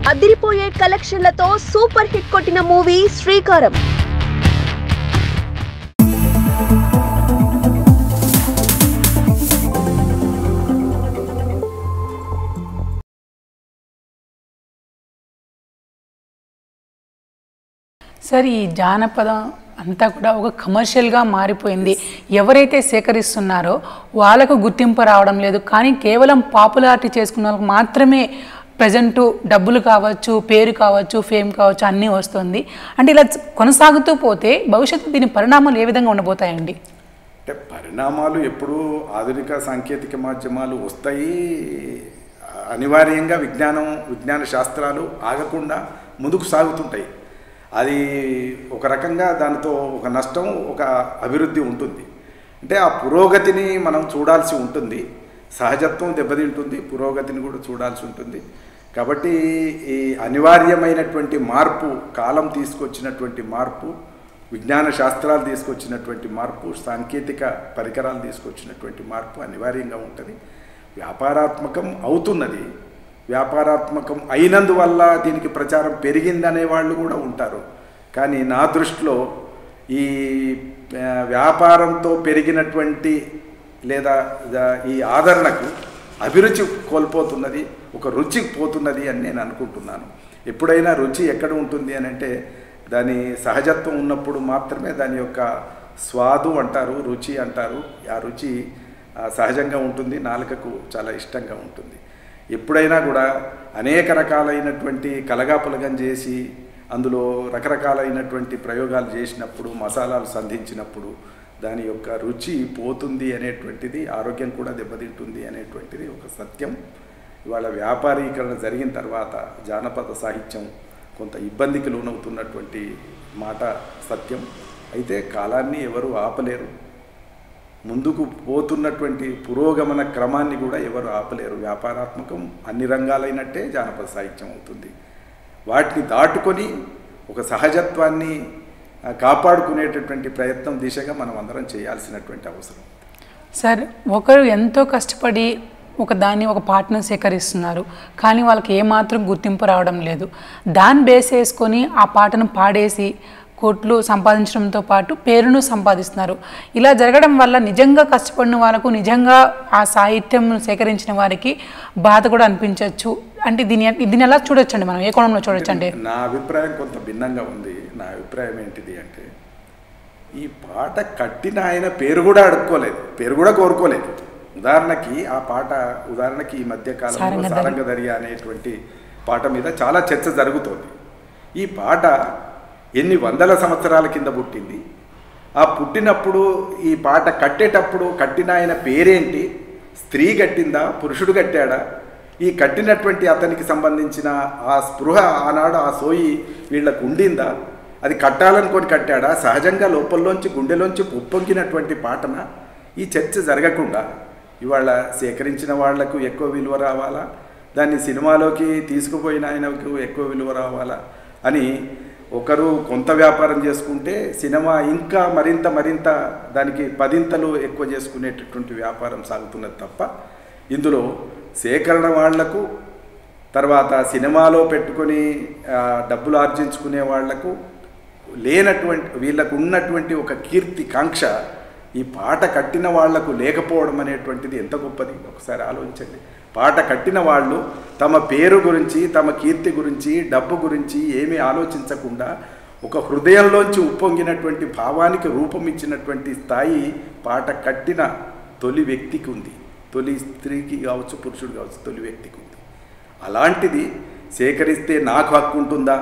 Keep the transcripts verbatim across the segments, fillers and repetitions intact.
అదిరిపోయే కలెక్షన్లతో super hit కొట్టిన మూవీ శ్రీకారం. సార్, ఈ జానపదం అంతా కూడా ఒక కమర్షియల్గా మారిపోయింది. ఎవరైతే సేకరిస్తున్నారో వాళ్ళకు గుర్తింపు రావడం లేదు, కానీ కేవలం పాపులారిటీ చేసుకున్న వాళ్ళకి మాత్రమే ప్రజెంటు డబ్బులు కావచ్చు, పేరు కావచ్చు, ఫేమ్ కావచ్చు అన్నీ వస్తుంది. అంటే ఇలా కొనసాగుతూ పోతే భవిష్యత్తు దీని పరిణామాలు ఏ విధంగా ఉండబోతాయండి? అంటే పరిణామాలు ఎప్పుడూ ఆధునిక సాంకేతిక మాధ్యమాలు వస్తాయి, అనివార్యంగా విజ్ఞానం విజ్ఞాన శాస్త్రాలు ఆగకుండా ముందుకు సాగుతుంటాయి. అది ఒక రకంగా దానితో ఒక నష్టం, ఒక అభివృద్ధి ఉంటుంది. అంటే ఆ పురోగతిని మనం చూడాల్సి ఉంటుంది. సహజత్వం దెబ్బతింటుంది, పురోగతిని కూడా చూడాల్సి ఉంటుంది. కాబట్టి ఈ అనివార్యమైనటువంటి మార్పు, కాలం తీసుకొచ్చినటువంటి మార్పు, విజ్ఞాన శాస్త్రాలు తీసుకొచ్చినటువంటి మార్పు, సాంకేతిక పరికరాలు తీసుకొచ్చినటువంటి మార్పు అనివార్యంగా ఉంటుంది. వ్యాపారాత్మకం అవుతున్నది. వ్యాపారాత్మకం అయినందువల్ల దీనికి ప్రచారం పెరిగిందనే వాళ్ళు కూడా ఉంటారు. కానీ నా దృష్టిలో ఈ వ్యాపారంతో పెరిగినటువంటి లేదా ఈ ఆదరణకు అభిరుచి కోల్పోతున్నది, ఒక రుచి పోతున్నది అని నేను అనుకుంటున్నాను. ఎప్పుడైనా రుచి ఎక్కడ ఉంటుంది అని అంటే దాని సహజత్వం ఉన్నప్పుడు మాత్రమే దాని యొక్క స్వాదు అంటారు, రుచి అంటారు. ఆ రుచి సహజంగా ఉంటుంది, నాలుకకు చాలా ఇష్టంగా ఉంటుంది. ఎప్పుడైనా కూడా అనేక రకాలైనటువంటి కలగాపులగం చేసి అందులో రకరకాలైనటువంటి ప్రయోగాలు చేసినప్పుడు, మసాలాలు సంధించినప్పుడు దాని యొక్క రుచి పోతుంది అనేటువంటిది, ఆరోగ్యం కూడా దెబ్బతింటుంది అనేటువంటిది ఒక సత్యం. ఇవాళ వ్యాపారీకరణ జరిగిన తర్వాత జానపద సాహిత్యం కొంత ఇబ్బందికి లోనవుతున్నటువంటి మాట సత్యం. అయితే కాలాన్ని ఎవరు ఆపలేరు, ముందుకు పోతున్నటువంటి పురోగమన క్రమాన్ని కూడా ఎవరు ఆపలేరు. వ్యాపారాత్మకం అన్ని రంగాలైనట్టే జానపద సాహిత్యం అవుతుంది. వాటిని దాటుకొని ఒక సహజత్వాన్ని కాపాడుకునేటటువంటి ప్రయత్నం దిశగా మనం అందరం చేయాల్సినటువంటి అవసరం. సార్, ఒకరు ఎంతో కష్టపడి ఒక దాన్ని ఒక పాటను సేకరిస్తున్నారు, కానీ వాళ్ళకి ఏమాత్రం గుర్తింపు రావడం లేదు. దాన్ని బేస్ చేసుకొని ఆ పాటను పాడేసి కోట్లు సంపాదించడంతో పాటు పేరును సంపాదిస్తున్నారు. ఇలా జరగడం వల్ల నిజంగా కష్టపడిన వాళ్ళకు, నిజంగా ఆ సాహిత్యం సేకరించిన వారికి బాధ కూడా అనిపించవచ్చు. అంటే దీని దీన్ని ఎలా చూడొచ్చండి, మనం ఏ కోణంలో చూడొచ్చు? అంటే నా అభిప్రాయం కొంత భిన్నంగా ఉంది. నా అభిప్రాయం ఏంటిది అంటే, ఈ పాట కట్టిన ఆయన పేరు కూడా అడుక్కోలేదు, పేరు కూడా కోరుకోలేదు. ఉదాహరణకి ఆ పాట ఉదాహరణకి ఈ మధ్యకాలంలో సారంగధరి అనేటువంటి పాట మీద చాలా చర్చ జరుగుతోంది. ఈ పాట ఎన్ని వందల సంవత్సరాల కింద పుట్టింది, ఆ పుట్టినప్పుడు ఈ పాట కట్టేటప్పుడు కట్టిన ఆయన పేరేంటి, స్త్రీ కట్టిందా, పురుషుడు కట్టాడా, ఈ కట్టినటువంటి అతనికి సంబంధించిన ఆ స్పృహ ఆనాడు ఆ సోయి వీళ్ళకు ఉండిందా, అది కట్టాలనుకొని కట్టాడా, సహజంగా లోపల్లోంచి గుండెలోంచి ఉప్పొంగినటువంటి పాటన, ఈ చర్చ జరగకుండా ఇవాళ సేకరించిన వాళ్లకు ఎక్కువ విలువ రావాలా, దాన్ని సినిమాలోకి తీసుకుపోయిన ఆయనకు ఎక్కువ విలువ రావాలా అని ఒకరు కొంత వ్యాపారం చేసుకుంటే సినిమా ఇంకా మరింత మరింత దానికి పదింతలు ఎక్కువ చేసుకునేటటువంటి వ్యాపారం సాగుతున్నది తప్ప, ఇందులో సేకరణ వాళ్లకు, తర్వాత సినిమాలో పెట్టుకొని డబ్బులు ఆర్జించుకునే వాళ్లకు లేనటువంటి, వీళ్ళకు ఉన్నటువంటి ఒక కీర్తి కాంక్ష ఈ పాట కట్టిన వాళ్లకు లేకపోవడం అనేటువంటిది ఎంత గొప్పది ఒకసారి ఆలోచించండి. పాట కట్టిన వాళ్ళు తమ పేరు గురించి, తమ కీర్తి గురించి, డబ్బు గురించి ఏమీ ఆలోచించకుండా ఒక హృదయంలోంచి ఉప్పొంగినటువంటి భావానికి రూపం ఇచ్చినటువంటి స్థాయి పాట కట్టిన తొలి వ్యక్తికి ఉంది. తొలి స్త్రీకి కావచ్చు, పురుషుడు కావచ్చు, తొలి వ్యక్తికి ఉంది. అలాంటిది సేకరిస్తే నాకు హక్కు ఉంటుందా,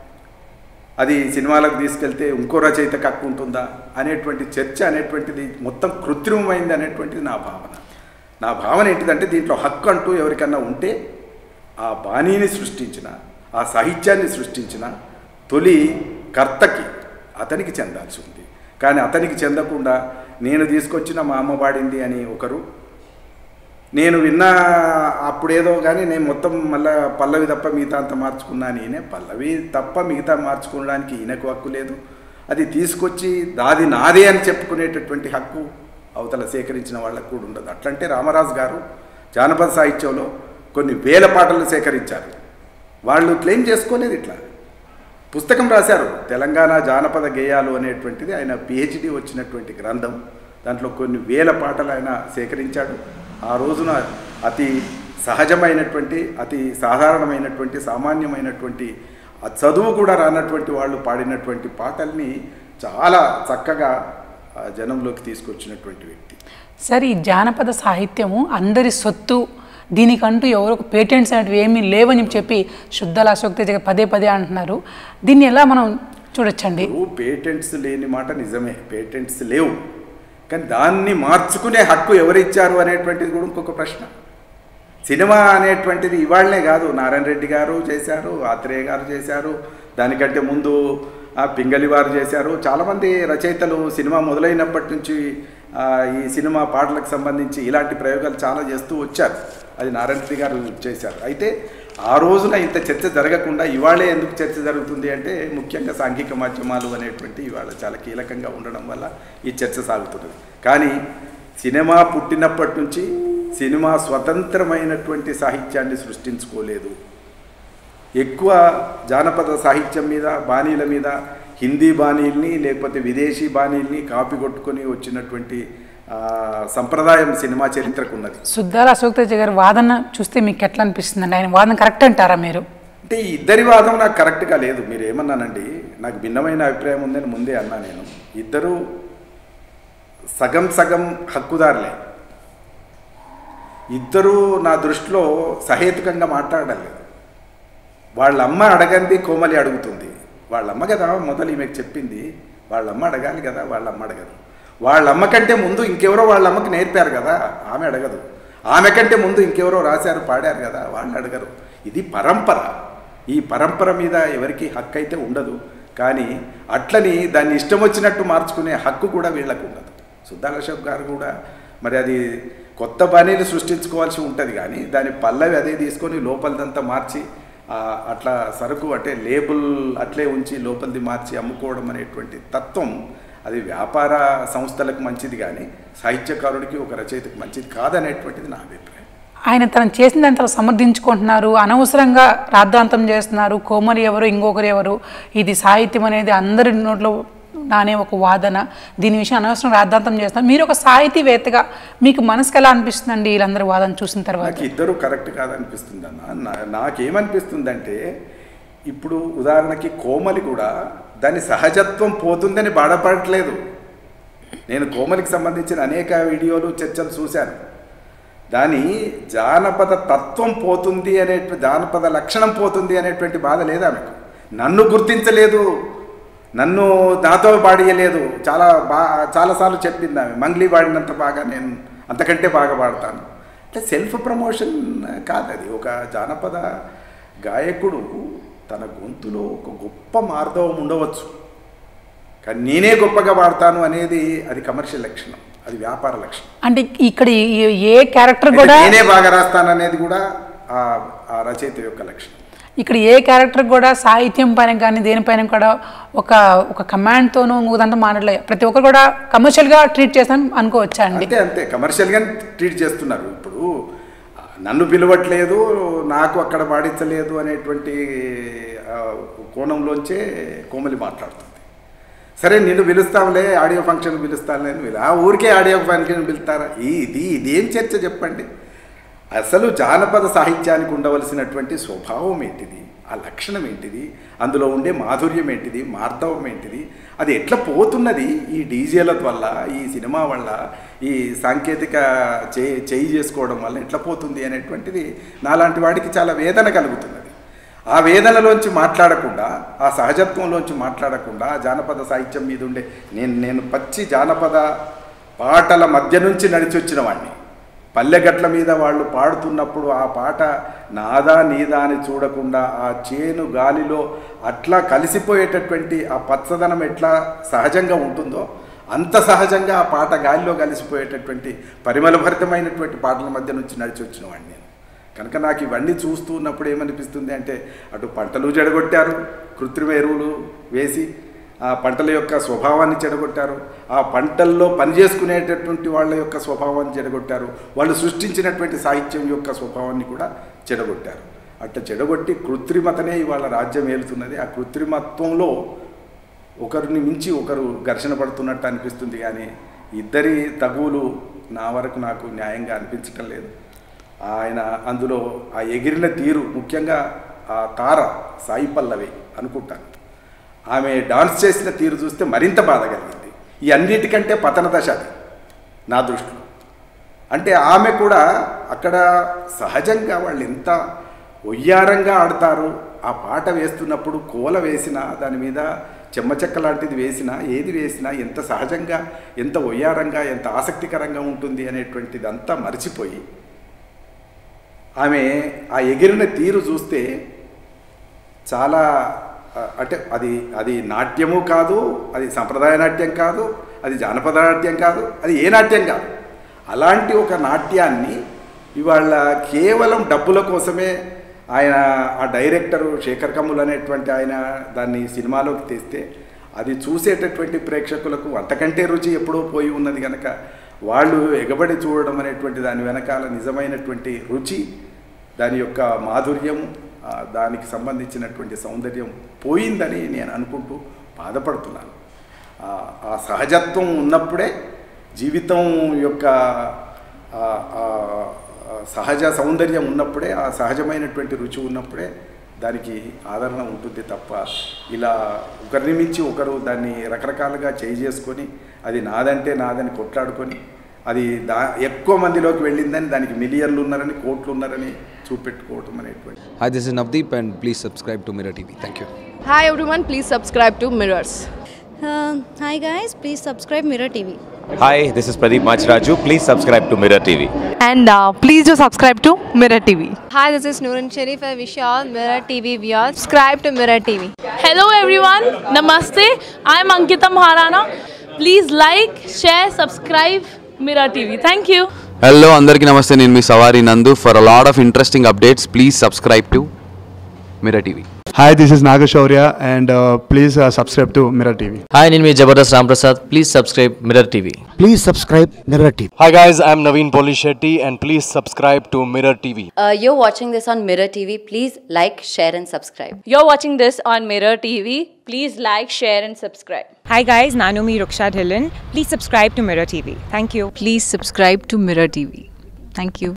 అది సినిమాలకు తీసుకెళ్తే ఇంకో రచయితకు హక్కు ఉంటుందా అనేటువంటి చర్చ అనేటువంటిది మొత్తం కృత్రిమమైంది అనేటువంటిది నా భావన. నా భావన ఏంటిదంటే, దీంట్లో హక్కు అంటూ ఎవరికన్నా ఉంటే ఆ బాణీని సృష్టించిన, ఆ సాహిత్యాన్ని సృష్టించిన తొలి కర్తకి అతనికి చెందాల్సి ఉంది. కానీ అతనికి చెందకుండా నేను తీసుకొచ్చిన మా అమ్మ పాడింది అని ఒకరు, నేను విన్నా అప్పుడేదో కానీ నేను మొత్తం మళ్ళీ పల్లవి తప్ప మిగతా అంత మార్చుకున్నా, నేనే పల్లవి తప్ప మిగతా మార్చుకోవడానికి ఈయనకు హక్కు లేదు. అది తీసుకొచ్చి దాది నాదే అని చెప్పుకునేటటువంటి హక్కు అవతల సేకరించిన వాళ్ళకు కూడా ఉండదు. అట్లంటే రామరాజు గారు జానపద సాహిత్యంలో కొన్ని వేల పాటలు సేకరించారు. వాళ్ళు క్లెయిమ్ చేసుకోలేదు. ఇట్లా పుస్తకం రాశారు, తెలంగాణ జానపద గేయాలు అనేటువంటిది ఆయన పిహెచ్డి వచ్చినటువంటి గ్రంథం. దాంట్లో కొన్ని వేల పాటలు ఆయన సేకరించాడు. ఆ రోజున అతి సహజమైనటువంటి, అతి సాధారణమైనటువంటి, సామాన్యమైనటువంటి, ఆ చదువు కూడా రానటువంటి వాళ్ళు పాడినటువంటి పాటల్ని చాలా చక్కగా జనంలోకి తీసుకొచ్చినటువంటి వ్యక్తి. సరే, ఈ జానపద సాహిత్యము అందరి సొత్తు, దీనికంటూ ఎవరో పేటెంట్స్ అనేటివి ఏమీ లేవని చెప్పి శుద్ధల అశోక్ తేజ పదే పదే అంటున్నారు. దీన్ని ఎలా మనం చూడొచ్చండి? పేటెంట్స్ లేని మాట నిజమే, పేటెంట్స్ లేవు. కానీ దాన్ని మార్చుకునే హక్కు ఎవరిచ్చారు అనేటువంటిది కూడా ఇంకొక ప్రశ్న. సినిమా అనేటువంటిది ఇవాళనే కాదు, నారాయణ రెడ్డి గారు చేశారు, ఆత్రేయ గారు చేశారు, దానికంటే ముందు పింగళి వారు చేశారు. చాలామంది రచయితలు సినిమా మొదలైనప్పటి నుంచి ఈ సినిమా పాటలకు సంబంధించి ఇలాంటి ప్రయోగాలు చాలా చేస్తూ వచ్చారు. అది నారాయణ రెడ్డి గారు చేశారు. అయితే ఆ రోజున ఇంత చర్చ జరగకుండా ఇవాళే ఎందుకు చర్చ జరుగుతుంది అంటే, ముఖ్యంగా సాంఘిక మాధ్యమాలు అనేటువంటి ఇవాళ చాలా కీలకంగా ఉండడం వల్ల ఈ చర్చ సాగుతున్నది. కానీ సినిమా పుట్టినప్పటి నుంచి సినిమా స్వతంత్రమైనటువంటి సాహిత్యాన్ని సృష్టించుకోలేదు. ఎక్కువ జానపద సాహిత్యం మీద, బాణీల మీద హిందీ బాణీల్ని లేకపోతే విదేశీ బాణీల్ని కాపీ కొట్టుకొని వచ్చినటువంటి సంప్రదాయం సినిమా చరిత్రకు ఉన్నది. శుద్ధాల అశోక్ తేజ గారి వాదన చూస్తే మీకు ఎట్లా అనిపిస్తుందండి? ఆయన వాదన కరెక్ట్ అంటారా మీరు? అంటే ఇద్దరి వాదం నాకు కరెక్ట్గా లేదు. మీరు ఏమన్నానండి, నాకు భిన్నమైన అభిప్రాయం ఉందని ముందే అన్నా. నేను ఇద్దరు సగం సగం హక్కుదారులే. ఇద్దరూ నా దృష్టిలో సహేతుకంగా మాట్లాడలేదు. వాళ్ళమ్మ అడగంది కోమలి అడుగుతుంది. వాళ్ళమ్మ కదా మొదలు ఈమెకు చెప్పింది, వాళ్ళమ్మ అడగాలి కదా, వాళ్ళమ్మ అడగదు. వాళ్ళమ్మ కంటే ముందు ఇంకెవరో వాళ్ళమ్మకి నేర్పారు కదా, ఆమె అడగదు. ఆమె కంటే ముందు ఇంకెవరో రాశారు, పాడారు కదా, వాళ్ళు అడగరు. ఇది పరంపర. ఈ పరంపర మీద ఎవరికి హక్కు అయితే ఉండదు. కానీ అట్లని దాన్ని ఇష్టం వచ్చినట్టు మార్చుకునే హక్కు కూడా వీళ్ళకు ఉండదు. శుద్ధాల అశోక్ గారు కూడా మరి అది కొత్త బాణీలు సృష్టించుకోవాల్సి ఉంటుంది. కానీ దాని పల్లవి అదే తీసుకొని లోపలిదంతా మార్చి అట్లా సరుకు అంటే లేబుల్ అట్లే ఉంచి లోపలిది మార్చి అమ్ముకోవడం అనేటువంటి తత్వం అది వ్యాపార సంస్థలకు మంచిది, కానీ సాహిత్యకారుడికి, ఒక రచయితకు మంచిది కాదనేటువంటిది నా అభిప్రాయం. ఆయన తను చేసిన దాంట్లో సమర్థించుకుంటున్నారు, అనవసరంగా రాద్ధాంతం చేస్తున్నారు. కోమలి ఎవరు, ఇంకొకరు ఎవరు, ఇది సాహిత్యం అనేది అందరి నోట్లో నానే ఒక వాదన. దీని విషయం అనవసరం రాద్ధాంతం చేస్తున్నారు. మీరు ఒక సాహితీవేత్తగా మీకు మనసుకు ఎలా అనిపిస్తుందండి వీళ్ళందరూ వాదన చూసిన తర్వాత? ఇద్దరు కరెక్ట్ కాదనిపిస్తుంది అన్న. నాకేమనిపిస్తుందంటే, ఇప్పుడు ఉదాహరణకి కోమలి కూడా దాని సహజత్వం పోతుందని బాధపడట్లేదు. నేను కోమలికి సంబంధించిన అనేక వీడియోలు, చర్చలు చూశాను. దాని జానపద తత్వం పోతుంది అనే, జానపద లక్షణం పోతుంది అనేటువంటి బాధ లేదా మీకు? నన్ను గుర్తించలేదు, నన్ను నాతో పాడియలేదు. చాలా బా చాలాసార్లు చెప్పింది ఆమె, మంగ్లీ పాడినంత బాగా నేను అంతకంటే బాగా పాడతాను. అంటే సెల్ఫ్ ప్రమోషన్ కాదు అది. ఒక జానపద గాయకుడు తన గొంతులో ఒక గొప్ప మార్ధవం ఉండవచ్చు, కానీ నేనే గొప్పగా పాడతాను అనేది అది కమర్షియల్ లక్షణం, అది వ్యాపార లక్షణం. అంటే ఇక్కడ ఏ క్యారెక్టర్ కూడా నేనే బాగా రాస్తాను అనేది కూడా ఆ రచయిత యొక్క లక్షణం. ఇక్కడ ఏ క్యారెక్టర్ కూడా సాహిత్యం పైన కానీ దేనిపైన కూడా ఒక ఒక కమాండ్తోనూ ఇంకోదంతా మాట్లాడలేదు. ప్రతి ఒక్కరు కూడా కమర్షియల్గా ట్రీట్ చేస్తాను అనుకోవచ్చా అండి? అంతే అంతే కమర్షియల్గా ట్రీట్ చేస్తున్నారు. ఇప్పుడు నన్ను పిలవట్లేదు, నాకు అక్కడ పాడించలేదు అనేటువంటి కోణంలోంచే కోమలి మాట్లాడుతుంది. సరే నిన్ను పిలుస్తాంలే, ఆడియో ఫంక్షన్ పిలుస్తానులే అని పిలు, ఆ ఊరికే ఆడియో ఫంక్షన్ పిలుస్తారా? ఇది ఇదేం చర్చ చెప్పండి. అసలు జానపద సాహిత్యానికి ఉండవలసినటువంటి స్వభావం ఏంటిది, ఆ లక్షణం ఏంటిది, అందులో ఉండే మాధుర్యం ఏంటిది, మార్ధవం ఏంటిది, అది ఎట్లా పోతున్నది ఈ డీజేల వల్ల, ఈ సినిమా వల్ల, ఈ సాంకేతిక చే చేయి చేసుకోవడం వల్ల ఎట్లా పోతుంది అనేటువంటిది నాలాంటి వాడికి చాలా వేదన కలుగుతున్నది. ఆ వేదనలోంచి మాట్లాడకుండా, ఆ సహజత్వంలోంచి మాట్లాడకుండా, జానపద సాహిత్యం మీద ఉండే నేను నేను పచ్చి జానపద పాటల మధ్య నుంచి నడిచి వచ్చిన వాడిని. పల్లెగట్ల మీద వాళ్ళు పాడుతున్నప్పుడు ఆ పాట నాదా నీదా అని చూడకుండా ఆ చేను గాలిలో అట్లా కలిసిపోయేటటువంటి ఆ పచ్చదనం ఎట్లా సహజంగా ఉంటుందో అంత సహజంగా ఆ పాట గాలిలో కలిసిపోయేటటువంటి పరిమళభరితమైనటువంటి పాటల మధ్య నుంచి నడిచి వచ్చిన వాడిని నేను. కనుక నాకు ఇవన్నీ చూస్తూ ఉన్నప్పుడు ఏమనిపిస్తుంది అంటే, అటు పంటలు చెడగొట్టారు, కృత్రిమ ఎరువులు వేసి ఆ పంటల యొక్క స్వభావాన్ని చెడగొట్టారు, ఆ పంటల్లో పనిచేసుకునేటటువంటి వాళ్ళ యొక్క స్వభావాన్ని చెడగొట్టారు, వాళ్ళు సృష్టించినటువంటి సాహిత్యం యొక్క స్వభావాన్ని కూడా చెడగొట్టారు. అట్లా చెడగొట్టి కృత్రిమతనే ఇవాళ రాజ్యం ఏలుతున్నది. ఆ కృత్రిమత్వంలో ఒకరిని మించి ఒకరు ఘర్షణ పడుతున్నట్టు అనిపిస్తుంది, కానీ ఇద్దరి తగువులు నా వరకు నాకు న్యాయంగా అనిపించటం లేదు. ఆయన అందులో ఆ ఎగిరిన తీరు, ముఖ్యంగా ఆ తార సాయి పల్లవి అనుకుంటాను, ఆమె డాన్స్ చేసిన తీరు చూస్తే మరింత బాధ కలిగింది. ఈ అన్నిటికంటే పతన దశ అది నా దృష్టిలో. అంటే ఆమె కూడా అక్కడ సహజంగా వాళ్ళు ఎంత ఒయ్యారంగా ఆడతారు, ఆ పాట వేస్తున్నప్పుడు కోల వేసినా దాని మీద చెమ్మచెక్క లాంటిది వేసినా ఏది వేసినా ఎంత సహజంగా, ఎంత ఒయ్యారంగా, ఎంత ఆసక్తికరంగా ఉంటుంది అనేటువంటిది అంతా మర్చిపోయి ఆమె ఆ ఎగిరిన తీరు చూస్తే చాలా అంటే అది అది నాట్యము కాదు, అది సంప్రదాయ నాట్యం కాదు, అది జానపద నాట్యం కాదు, అది ఏ నాట్యం కాదు. అలాంటి ఒక నాట్యాన్ని ఇవాళ కేవలం డబ్బుల కోసమే ఆయన ఆ డైరెక్టరు శేఖర్ కమ్ముల్ అనేటువంటి ఆయన దాన్ని సినిమాలోకి తెస్తే అది చూసేటటువంటి ప్రేక్షకులకు అంతకంటే రుచి ఎప్పుడో పోయి ఉన్నది కనుక వాళ్ళు ఎగబడి చూడడం అనేటువంటి దాని వెనకాల నిజమైనటువంటి రుచి, దాని యొక్క మాధుర్యం, దానికి సంబంధించినటువంటి సౌందర్యం పోయిందని నేను అనుకుంటూ బాధపడుతున్నాను. ఆ సహజత్వం ఉన్నప్పుడే జీవితం యొక్క సహజ సౌందర్యం ఉన్నప్పుడే, ఆ సహజమైనటువంటి రుచి ఉన్నప్పుడే దానికి ఆదరణ ఉంటుంది తప్ప ఇలా ఒకరిని మించి ఒకరు దాన్ని రకరకాలుగా చేయి చేసుకొని అది నాదంటే నాదని కొట్లాడుకొని అది దా ఎక్కువ మందిలోకి వెళ్ళిందని దానికి మిలియన్లు ఉన్నారని కోట్లు ఉన్నారని చూపెట్టుకోవటం అనేటువంటి. Hi, this is Navdeep and please subscribe to Mirror T V. Thank you. Hi everyone, please subscribe to Mirrors. Uh, hi guys, please subscribe Mirror T V. Hi, this is Pradeep Machraju. Please subscribe to Mirror T V. And uh, please do subscribe to Mirror T V. Hi, this is Noorun Sharif. I wish you all Mirror T V viewers subscribe to Mirror T V. Hello everyone, Namaste. I am Ankita Maharana. Please like, share, subscribe Mirror T V. Thank you. Hello, andarki namaste. Nenu mi Savari Nandu. For a lot of interesting updates, please subscribe to Mirror T V. Hi, this is Nagashaurya and uh, please uh, subscribe to Mirror T V. Hi, name is Jabardast Ramprasad. Please subscribe Mirror T V. Please subscribe Mirror T V. Hi guys, I am Naveen Polishetty and please subscribe to Mirror T V. Uh, you're watching this on Mirror T V. Please like, share and subscribe. You're watching this on Mirror T V. Please like, share and subscribe. Hi guys, Nanumi Ruksha Dhillon. Please subscribe to Mirror T V. Thank you. Please subscribe to Mirror T V. Thank you.